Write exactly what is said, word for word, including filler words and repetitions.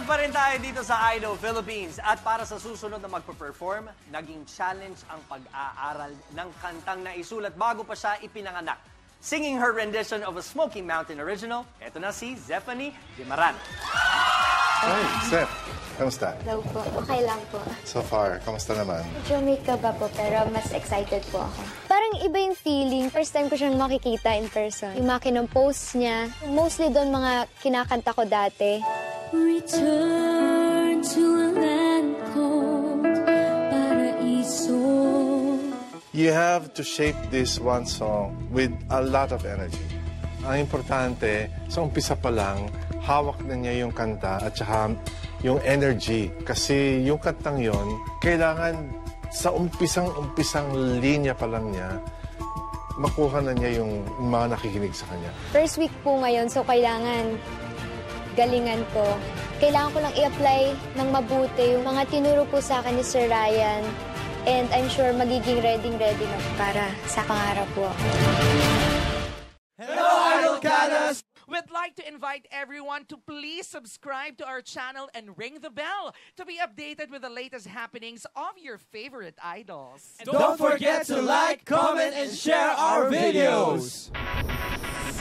pa rin tayo dito sa Idol Philippines. At para sa susunod na magpa-perform, naging challenge ang pag-aaral ng kantang na isulat bago pa siya ipinanganak. Singing her rendition of a Smoky Mountain original, eto na si Zephanie Dimaran. Hi, Zeph. Kamusta? Hello po. Okay lang po. So far, kamusta naman? Medyo may kaba po, pero mas excited po ako. Parang iba yung feeling. First time ko siyang makikita in person. Yung mga kinopost niya. Mostly doon mga kinakanta ko dati. Return to a land called Paraiso. You have to shape this one song with a lot of energy. Ang importante, sa umpisa pa lang, hawak na niya yung kanta at saka yung energy. Kasi yung kantang yon, kailangan sa umpisang-umpisang linya pa lang niya, makuha na niya yung mga nakikinig sa kanya. First week po ngayon, so kailangan galingan ko. Kailangan ko lang i-apply ng mabuti yung mga tinuro po sa akin ni Sir Ryan. And I'm sure magiging ready-ready na para sa pangarap po. Hello, Idol Canas! We'd like to invite everyone to please subscribe to our channel and ring the bell to be updated with the latest happenings of your favorite idols. And don't forget to like, comment, and share our videos!